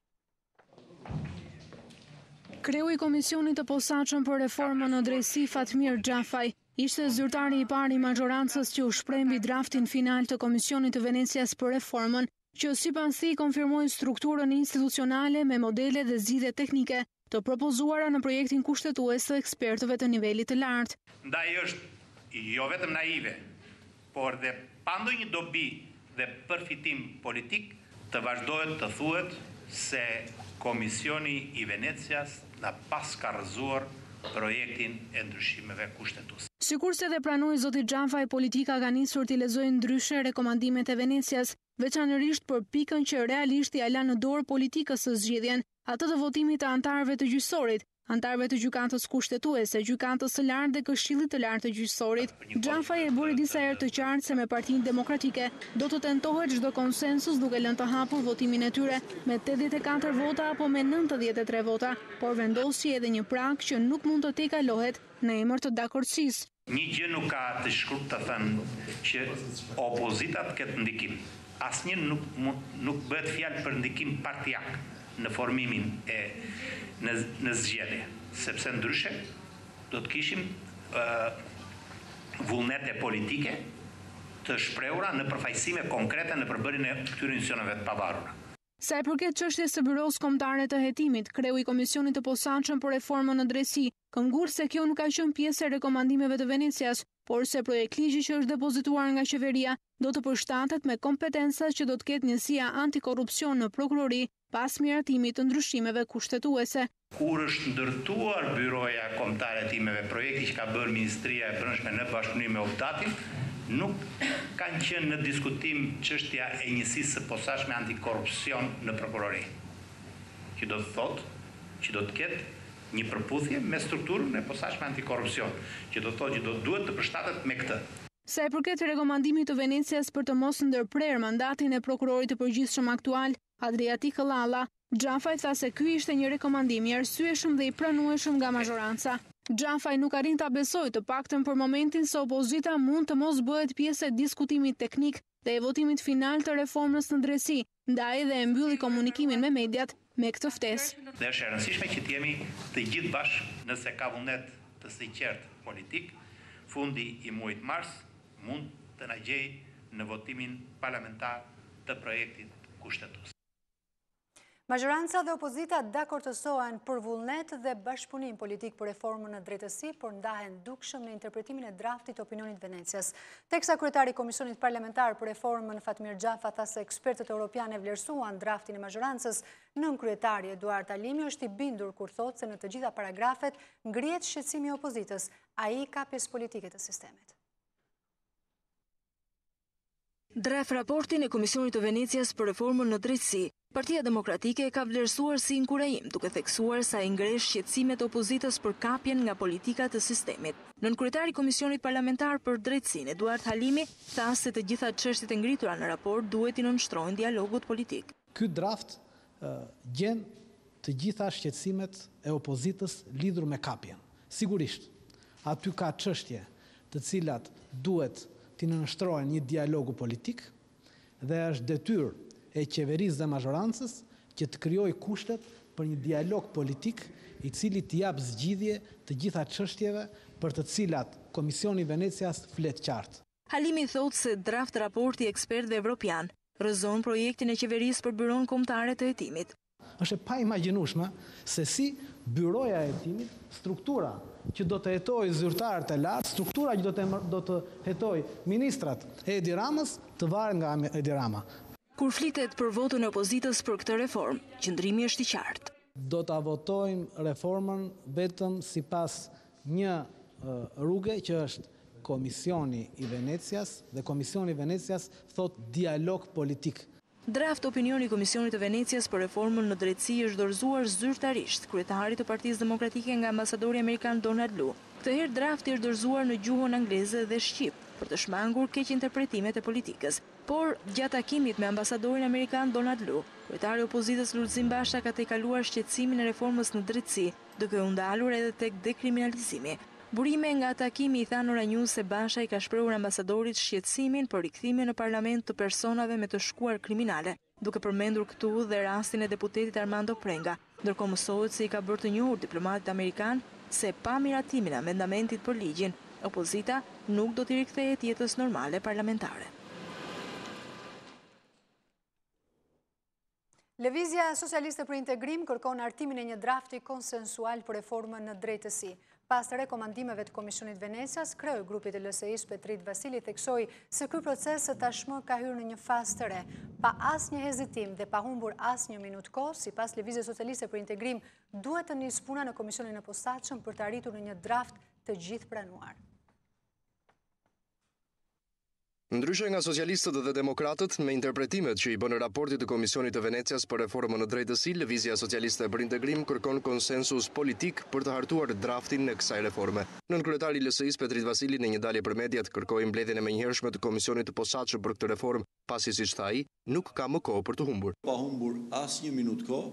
Kreu i Komisionit të Posaçëm për reformën në drejtësi Fatmir Xhafaj ishte zyrtari i parë i majorancës që u shpreh mbi draftin final të Komisionit të Venecias për reformën, që sipas tij konfirmoi strukturën institucionale me modele dhe zgjidhje teknike të propozuara në projektin kushtetues të ekspertëve të nivelit të lartë. Ndaj është jo vetëm naive, por dhe pa ndonjë dobi dhe përfitim politik të vazhdohet të thuhet se Komisioni i Venecias na pas ka rrëzuar projektin e ndryshimeve kushtetuese. Sikurse dhe pranoi zoti Xhafaj, politika ka nisur t'i lexojë ndryshe rekomandimet e Venecias, veçanërisht për pikën që realisht ia la në dorë politikës së zgjedhjen, atë të votimit të anëtarëve të gjyqësorit, anëtarëve të gjykatës kushtetuese, gjykatës së lartë dhe Këshillit të lartë të gjyqësorit. Xhafaj e bëri disa herë të qartë se me Partinë Demokratike do të tentohet çdo konsensus duke lënë të hapur votimin e tyre me 84 vota apo me 93 vota, por vendosi edhe një prag që nuk mund të tejkalohet në emër të dakordësisë. Një gjë nuk ka të shkruar të thënë që opozita të ketë ndikim. Asnjë nuk bëhet fjalë për ndikim partijak në formimin e në zgjedhje, sepse ndryshe do të kishim vullnete politike të shprehura në përfaqësime konkrete në përbërjen e këtyre institucioneve të pavarura. Sa i përket çështjes së Byros Kombëtare të Hetimit, kreu i Komisionit të Posaçëm për reformën në drejtësi këmbgul se kjo nuk ka qenë pjesë e rekomandimeve të Venecias, por se projekt ligji që është depozituar nga qeveria do të përshtatet me kompetencat që do të ketë njësia antikorrupsion në prokurori pas miratimit të ndryshimeve kushtetuese. Kur është ndërtuar Byroja Kombëtare e Hetimeve, projekti që ka bërë Ministria e Brendshme në bashkëpunim me Optatin, nuk kanë qenë në diskutim çështja e njësisë së posaçme antikorrupsion në prokurori. Që do të thotë që do të ketë një përputhje me strukturën e posaçme antikorrupsion, që do të thotë që duhet të përshtatet me këtë. Sa i përket rekomandimit të Venecias për të mos ndërprer mandatin e prokurorit të përgjithshëm aktual, Adriatik Llalla, Xhafaj tha se ky ishte një rekomandim i arsyeshëm dhe i pranueshëm nga majoranca. Xhafaj nuk arrin ta besojë të paktën për momentin se opozita mund të mos bëhet pjesë e diskutimit teknik dhe e votimit final të reformës në drejtësi, ndaj dhe e mbylli komunikimin me mediat me këtë ftesë. Dhe është e rëndësishme që të jemi të gjithë bashkë, nëse ka vullnet të sinqert politik, fundi i muajit mars mund të na gjejë në votimin parlamentar të projektit kushtetues. Majoranca dhe opozita dakordësohen për vullnet dhe bashkëpunim politik për reformën në drejtësi, por ndahen dukshëm në interpretimin e draftit të opinionit Venecias. Teksa kryetari i Komisionit Parlamentar për Reformën Fatmir Xhafaj tha se ekspertët europianë vlerësuan draftin e majorancës, nën kryetari Eduard Halimi është i bindur kur thotë se në të gjitha paragrafet ngrihet shqetësimi i opozitës, ai ka pjesë politike të sistemit. Draft raportin e Komisionit të Venecias për reformën në drejtësi, Partia Demokratike ka vlerësuar si inkurajim, duke theksuar sa i ngresh shqetësimet e opozitës për kapjen nga politika të sistemit. Nënkryetari i Komisionit Parlamentar për Drejtësinë, Eduard Halimi, tha se të gjitha çështjet e ngritura në raport duhet i nënshtrojnë dialogut politik. Ky draft gjen të gjitha shqetësimet e opozitës lidhur me kapjen. Sigurisht, aty ka çështje të cilat duhet t'i nënshtrohen një dialogu politik dhe është detyrë e qeverisë dhe majorancës që të krijojë kushtet për një dialog politik i cili t'i jap zgjidhje të gjitha çështjeve për të cilat Komisioni i Venecias flet qartë. Halimi thotë se draft raporti i ekspertëve evropian rrëzon projektin e qeverisë për Byron Kombëtare të Hetimit. Është pa imagjinueshme se si Byroja e Hetimit, struktura që do të hetojë zyrtarët e lartë, struktura që do të hetojë ministrat e Edi Ramës, të varet nga Edi Rama. Kur flitet për votën e opozitës për këtë reformë, qëndrimi është i qartë. Do ta votojmë reformën vetëm sipas një rruge që është Komisioni i Venecias, dhe Komisioni i Venecias thot dialog politik. Draft opinioni i Komisionit të Venecias për reformën në drejtësi është dorëzuar zyrtarisht kryetarit të Partisë Demokratike nga ambasadori amerikan Donald Lu. Këtë herë drafti është dorëzuar në gjuhën angleze dhe shqip për të shmangur keq interpretimet e politikës. Por, gjatë takimit me ambasadorin amerikan Donald Lu, kryetari i opozitës Lulzim Basha ka tejkaluar shqetësimin e reformës në drejtësi, duke u ndalur edhe tek dekriminalizimi. Burime nga takimi i thanë Ora News se Basha i ka shprehur ambasadorit shqetësimin për rikthimin në parlament të personave me të shkuar kriminale, duke përmendur këtu dhe rastin e deputetit Armando Prenga, ndërkohë mësohet se i ka bërë të njohur diplomatit amerikan se pa miratimin e amendamentit për ligjin, opozita nuk do t'i rikthehet jetës normale parlamentare. Lëvizja Socialiste për Integrim kërkon hartimin e një drafti konsensual për reformën në drejtësi. Pas të rekomandimeve të Komisionit Venecias, kreu i grupit të LSI-s Petrit Vasili theksoi se ky proces tashmë ka hyrë në një fazë të re, pa asnjë hezitim dhe pa humbur asnjë minutë kohë. Sipas Lëvizjes Socialiste për Integrim, duhet të nisë puna në Komisionin e Posaçëm për të arritur në një draft të gjithë pranuar. Ndryshe nga socialistët dhe demokratët, me interpretimet që i bënë raportit të Komisionit të Venecias për reformën në drejtësi, Lëvizja Socialiste për Integrim kërkon konsensus politik për të hartuar draftin në kësaj reforme. Nënkryetari i LSI-s Petrit Vasili në një dalje për mediat kërkoi mbledhjen e menjëhershme të Komisionit të Posaçëm për këtë reformë, pasi siç tha ai, nuk ka më kohë për të humbur. Pa humbur asnjë minutë kohë,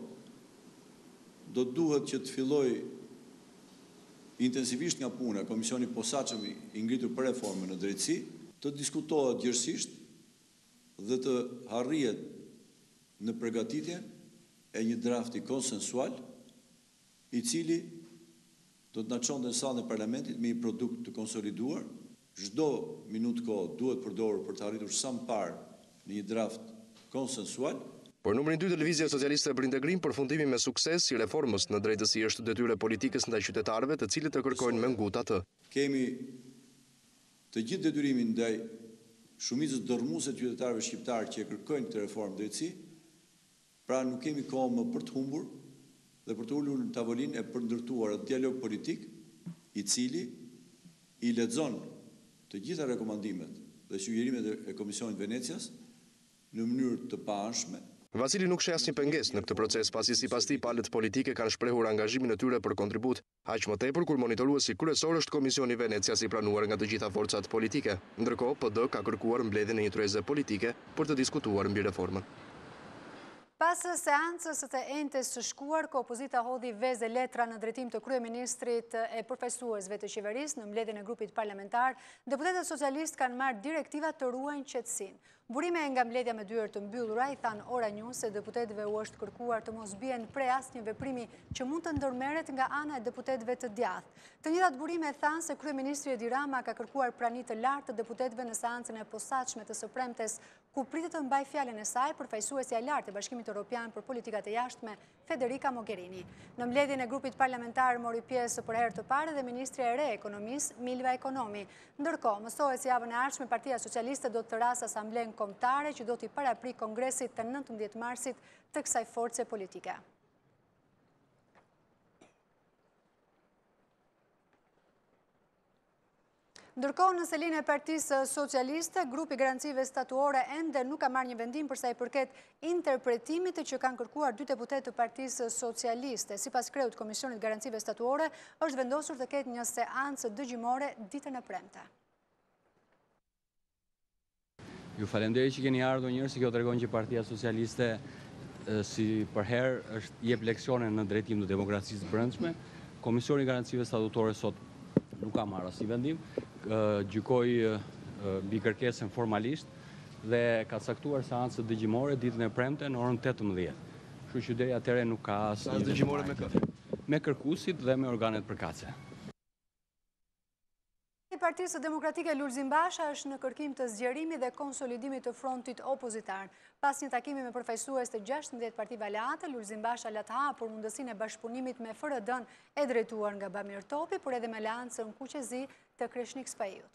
do duhet që të fillojë intensivisht nga puna Komisioni i Posaçëm i ngritur për reformën në drejtësi, të diskutohet gjërësisht dhe të harrihet në përgatitje e një drafti konsensual i cili do të na çonte në sallën e parlamentit me një produkt të konsoliduar. Çdo minutë kohë duhet përdorur për të arritur sa më parë në një draft konsensual. Por numri 2 të Lëvizjes Socialiste për Integrim, përfundimi me sukses i reformës në drejtësi është detyrë politikës ndaj qytetarëve, të cilët e kërkojnë me ngutë atë. Kemi të gjithë detyrimin ndaj shumicës dërmuese të qytetarëve shqiptarë që e kërkojnë këtë reformë drejtësi, pra nuk kemi kohë më për të humbur dhe për të ulur në tavolinë e përndërtuar atë dialog politik i cili i lexon të gjitha rekomandimet dhe sugjerimet e Komisionit Venecias në mënyrë të paanshme. Vasili nuk sheh asnjë pengesë në këtë proces, pasi sipas tij palët politike kanë shprehur angazhimin e tyre për kontribut, aq më tepër kur monitoruesi kryesor është Komisioni i Venecias i pranuar nga të gjitha forcat politike. Ndërkohë, PD ka kërkuar mbledhjen e një tryeze politike për të diskutuar mbi reformën. Pas seancës të entes së shkuar, ko opozita hodhi vezë letra në drejtim të kryeministrit e përfaqësuesve të qeverisë në mbledhjen e grupit parlamentar, deputetët socialistë kanë marrë direktiva të ruajnë qetësinë. Burime nga mbledhja me dyert të mbyllura i than Ora News se deputetëve u është kërkuar të mos bien prej asnjë veprimi që mund të ndërmerret nga ana e deputetëve të djathtë. Të njëjtat burime thanë se kryeministri Edi Rama ka kërkuar prani të lartë të deputetëve në seancën e posaçme të së premtes, ku pritet të mbajë fjalën e saj përfaqësuesja e lartë e Bashkimit Evropian për politikat e jashtme Federica Mogherini. Në mbledhjen e grupit parlamentar mori pjesë për herë të parë dhe ministri e re e ekonomisë Milva Ekonomi. Ndërkohë, mësohet se javën e ardhshme Partia Socialiste do të tërasë asamblen kombëtare që do t'i paraprik kongresit të 19 marsit të kësaj force politike. Ndërkohë në selinë e Partisë Socialiste, grupi Garancive Statuore ende nuk ka marrë një vendim përsa i përket interpretimit që kanë kërkuar dy deputet të Partisë Socialiste. Sipas kreut Komisionit Garancive Statuore, është vendosur të ketë një seancë dëgjimore ditën e premte. Ju falenderoj që keni ardhur njërë, si kjo të regon që Partia Socialiste si përherë është jep leksione në drejtim të demokracisë brendshme. Komisioni Garancive Statutore sot nuk ka marrë asnjë vendim, gjykoi mbi kërkesën formalisht dhe ka caktuar seancë dëgjimore ditën e premte në orën 18. Kështu që deri atëherë nuk ka asnjë dëgjimore me kërkuesit dhe me organet përkatëse. Partisë Demokratike Lulzim Basha është në kërkim të zgjerimit dhe konsolidimit të frontit opozitar. Pas një takimi me përfaqësues të 16 partive aleate, Lulzim Basha la të hapur mundësinë e bashkëpunimit me FRD-n e drejtuar nga Bamir Topi, por edhe me aleancën kuqezi të Kreshnik Spajut.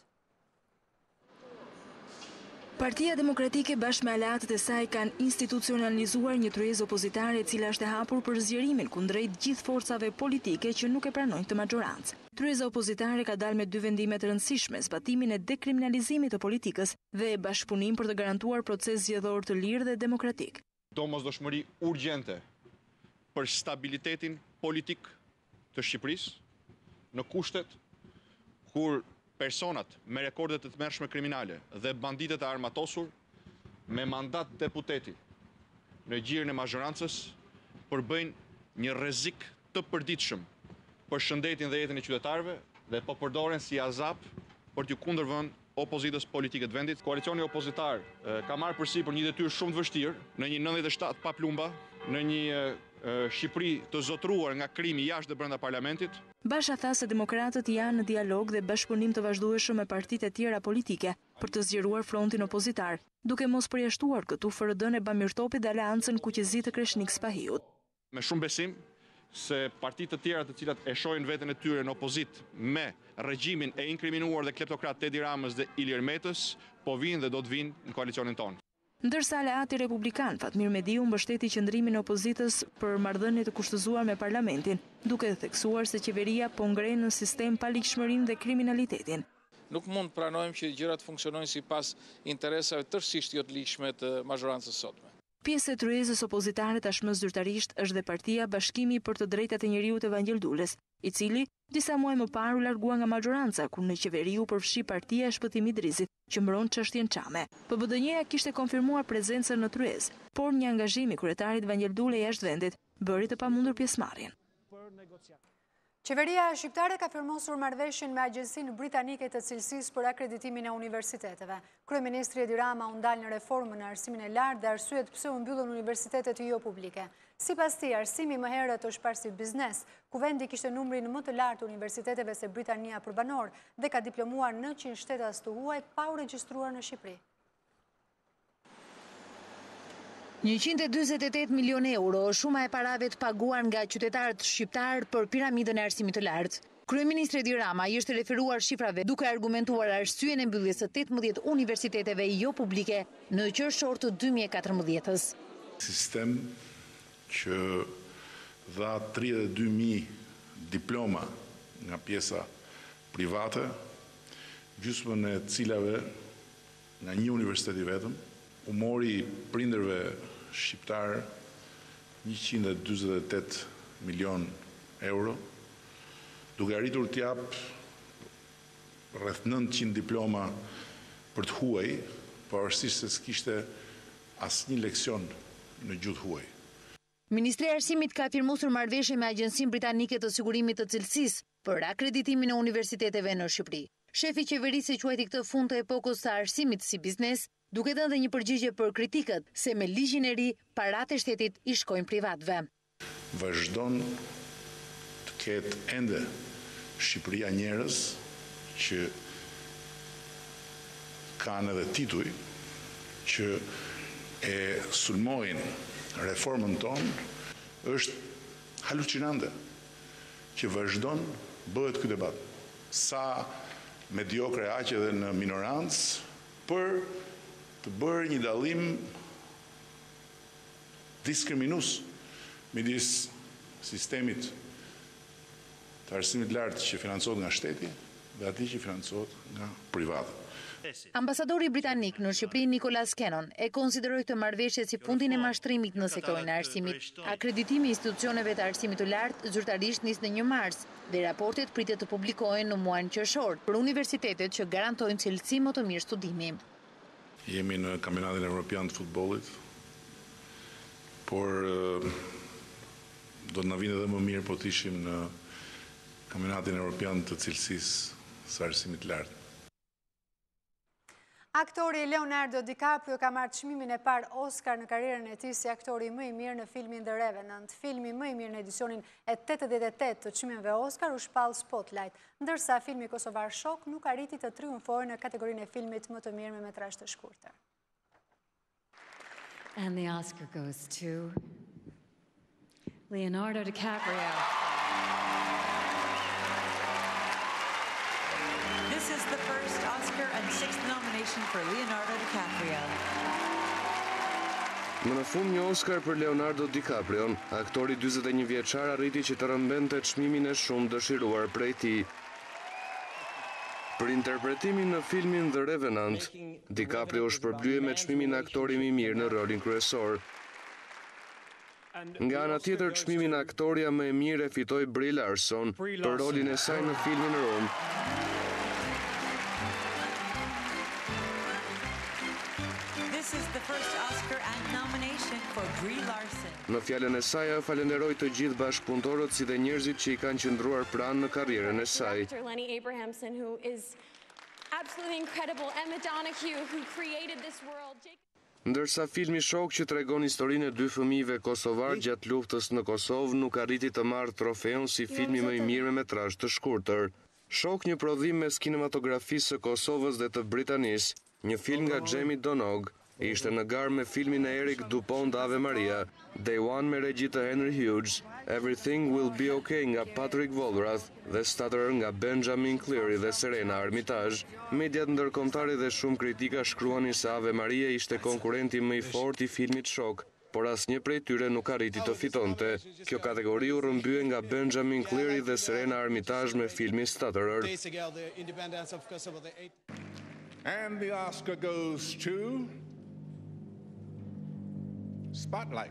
Partia Demokratike bashkë me aleatët e saj kanë institucionalizuar një tryezë opozitare e cila është e hapur për zgjerimin kundrejt gjithë forcave politike që nuk e pranojnë të majorancë. Tryeza opozitare ka dalë me 2 vendime të rëndësishme, zbatimin e dekriminalizimit të politikës dhe bashkëpunim për të garantuar proces zgjedhor të lirë dhe demokratik. Domosdoshmëri urgjente për stabilitetin politik të Shqipërisë në kushtet kur personat me rekorde të tmerrshme kriminale dhe banditët e armatosur me mandat deputeti në gjirën e mazhorancës përbëjnë një rrezik të përditshëm për shëndetin dhe jetën e qytetarëve dhe po përdoren si azap për t'ju kundërvënë opozitës politike të vendit. Koalicioni opozitar ka marrë përsipër një detyrë shumë të vështirë në një 97 pa plumba, në një Shqipëri të zotruar nga krimi jashtë dhe brenda parlamentit. Basha tha se demokratët janë në dialog dhe bashkëpunim të vazhdueshëm me partitë e tjera politike për të zgjeruar frontin opozitar, duke mos përjashtuar këtu FRD-n e Bamirtopit dhe aleancën Kuqezi të Kreshnik Spahiut. Me shumë besim se partitë të tjera të cilat e shohin veten e tyre në opozit me regjimin e inkriminuar dhe kleptokrat Edi Ramës dhe Ilir Metës, po vinë dhe do të vinë në koalicionin tonë. Ndërsa aleati republikan Fatmir Mediu mbështeti qëndrimin e opozitës për marrëdhënie të kushtëzuar me parlamentin, duke theksuar se qeveria po ngren në sistem palikshmërinë dhe kriminalitetin. Nuk mund pranojmë që gjërat funksionojnë sipas interesave tërësisht jo të likshme të mazhorancës sotme. Pjesë e tryezës opozitare tashmë zyrtarisht është dhe partia Bashkimi për të Drejtat e Njeriut e Vangjel Dules, i cili disa muaj më parë u largua nga majoranca, kur në qeveri u përfshi partia e Shpëtimi Drizit, që mbron çështjen Çame. PBDJ-ja kishte konfirmuar prezencën në tryezë, por një angazhim i kryetarit Vangjel Dule jashtë vendit bëri të pamundur pjesëmarrjen. Qeveria shqiptare ka firmosur marrëveshjen me Agjencinë Britanike të Cilësisë për akreditimin e universiteteve. Kryeministri Edi Rama u ndal në reformën e arsimit të lartë dhe arsyet pse u mbyllën universitetet jo publike. Sipas tij, arsimi më herët është parë si biznes, ku vendi kishte numrin më të lartë të universiteteve se Britania për banor dhe ka diplomuar 900 shtetas të huaj pa u regjistruar në Shqipëri. 148 milion euro është shuma e parave të paguar nga qytetarët shqiptar për piramidën e arsimit të lartë. Kryeministri Edi Rama i është referuar shifrave duke argumentuar arsyen e mbylljes së 18 universiteteve jo publike në qershor të 2014-s. Sistem që dha 32.000 diploma nga pjesa private, gjysmën e cilave nga një universitet i vetëm, u mori prindërve shqiptar 148 milion euro, duke arritur t'jap rreth 900 diploma për të huaj, pavarësisht se s'kishte asnjë leksion në gjuhë huaj. Ministri e Arsimit ka firmosur marrëveshje me Agjencinë Britanike të Sigurimit të Cilësisë për akreditimin e universiteteve në Shqipëri. Shefi i qeverisë quajti këtë fund të epokës së arsimit si biznes, duke dhënë dhe një përgjigje për kritikët se me ligjin e ri paratë e shtetit i shkojnë privatëve. Vazhdon të ketë ende Shqipëria njerëz që kanë edhe tituj që e sulmojnë reformën tonë, është halucinante që vazhdon bëhet ky debat. Sa mediokre aq edhe në minorancë për të bërë një dallim diskriminues midis sistemit të arsimit lartë që financohet nga shteti dhe atij që financohet nga privat. Ambasadori britanik në Shqipëri Nicholas Cannon e konsideroi këtë marrëveshje si fundin e mashtrimit në sektorin e arsimit. Akreditimi i institucioneve të arsimit të lartë zyrtarisht nis në 1 mars dhe raportet pritet të publikohen në muajin qershor për universitetet që garantojnë cilësi më të mirë studimi. Jemi në kampionatin evropian të futbollit, por do të na vinë edhe më mirë po të ishim në kampionatin evropian të cilësisë së arsimit të lartë. Aktori Leonardo DiCaprio ka marrë çmimin e parë Oscar në karrierën e tij si aktori më i mirë në filmin The Revenant. Filmi më i mirë në edicionin e 88 të çmimeve Oscar u shpall Spotlight, ndërsa filmi kosovar Shok nuk arriti të triumfojë në kategorinë e filmit më të mirë me metrazh të shkurtër. And the Oscar goes to Leonardo DiCaprio. This is the first Oscar and 6th nomination for Leonardo DiCaprio. Më në fund një Oscar për Leonardo DiCaprio, aktori 41 vjeçar arriti që të rëmbente çmimin e shumë dëshiruar prej tij. Për interpretimin në filmin The Revenant, DiCaprio shpërblye me çmimin aktori më i mirë në rolin kryesor. Nga ana tjetër, çmimin aktoria më e mirë e fitoi Brie Larson për rolin e saj në filmin Rome. This is the first Oscar and nomination for Brie Larson. Në fjalën e saj, falenderoi të gjithë bashkëpunëtorët si dhe njerëzit që i kanë qëndruar pranë në karrierën e saj. Lenny Abrahamson, who is absolutely incredible, Emma Donoghue, who created this world. Ndërsa filmi Shok, që tregon historinë e dy fëmijëve kosovar gjatë luftës në Kosovë, nuk arriti të marrë trofeun si filmi më i mirë me metrazh të shkurtër. Shok, një prodhim mes kinematografisë së Kosovës dhe të Britanisë, një film nga Jamie Donog, ishte në garë me filmin e Eric Dupont Ave Maria, Day One me regji të Henry Hughes, Everything Will Be Okay nga Patrick Walrath dhe Stutterer nga Benjamin Cleary dhe Serena Armitage. Mediat ndërkombëtare dhe shumë kritika shkruanin se Ave Maria ishte konkurrenti më i fortë i filmit Shok, por asnjë prej tyre nuk arriti të fitonte. Kjo kategori u rrëmbye nga Benjamin Cleary dhe Serena Armitage me filmin Stutterer. And the Oscar goes to Spotlight.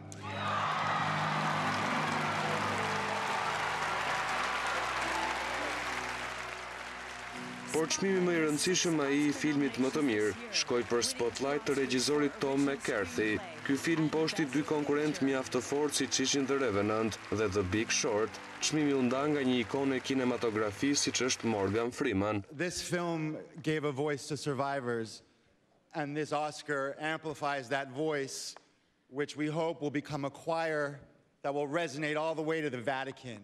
Por çmimi më i rëndësishëm ai i filmit më të mirë shkoi për Spotlight të regjisorit Tom McCarthy. Ky film poshti dy konkurrentë mjaft të fortë siç ishin The Revenant dhe The Big Short. Çmimi u nda nga një ikonë e kinematografisë siç është Morgan Freeman. This film gave a voice to survivors, and this Oscar amplifies that voice, which we hope will become a choir that will resonate all the way to the Vatican.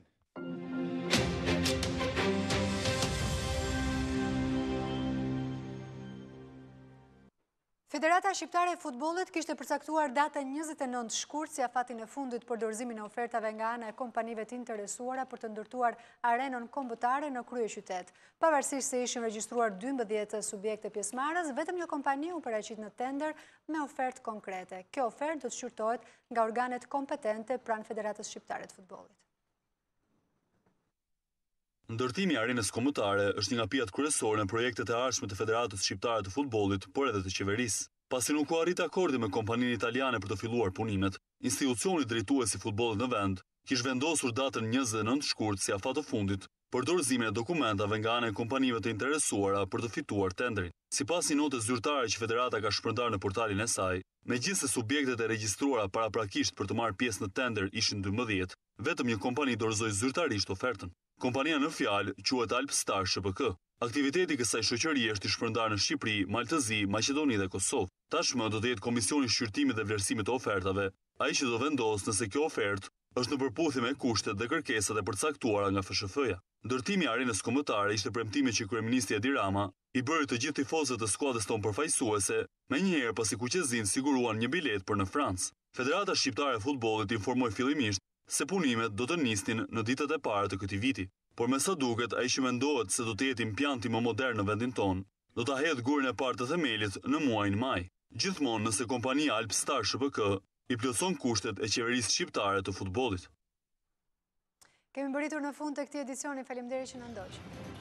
Federata Shqiptare e Futbollit kishte përcaktuar datën 29 shkurt si afatin e fundit për dorëzimin e ofertave nga ana e kompanive të interesuara për të ndërtuar arenën kombëtare në kryeqytet. Pavarësisht se ishin regjistruar 12 subjekte pjesëmarrës, vetëm një kompani u paraqit në tender me ofertë konkrete. Kjo ofertë do të shqyrtohet nga organet kompetente pranë Federatës Shqiptare të Futbollit. Ndërtimi i arenës kombëtare është një nga pijat kryesore në projektet e ardhshme të Federatës Shqiptare të Futbollit, por edhe të qeverisë. Pasi nuk u arrit akordi me kompaninë italiane për të filluar punimet, institucioni drejtues i futbollit në vend kishte vendosur datën 29 shkurt si afat të fundit për dorëzimin e dokumentave nga ana e kompanive të interesuara për të fituar tenderin. Sipas një note zyrtare që Federata ka shpërndarë në portalin e saj, megjithëse subjektet e regjistruara paraprakisht për të marrë pjesë në tender ishin 12, vetëm një kompani dorëzoi zyrtarisht ofertën. Kompania në fjalë quhet Alpstar ShPK. Aktiviteti i kësaj shoqërie është i shpërndarë në Shqipëri, Maltëzi, Maqedoni dhe Kosovë. Tashmë do të jetë Komisioni i Shqyrtimit dhe Vlerësimit të Ofertave, ai që do vendosë nëse kjo ofertë është në përputhje me kushtet dhe kërkesat e përcaktuara nga FSHF-ja. Ndërtimi i arenës kombëtare ishte premtimi që kryeministri Edi Rama i bëri të gjithë tifozët të skuadrës tonë përfaqësuese, menjëherë pasi kuqezin siguruan një biletë për në Francë. Federata Shqiptare e Futbollit informoi fillimisht se punimet do të nisnin në ditët e para të këtij viti, por me sa duket ai që mendohet se do të jetë impjanti më modern në vendin tonë, do ta hedhë gurin e parë të themelit në muajin maj. Gjithmonë nëse kompania Alpstar ShPK i plotëson kushtet e qeverisë shqiptare të futbollit. Kemi mbërritur në fund të këtij edicioni, faleminderit që na ndoqët.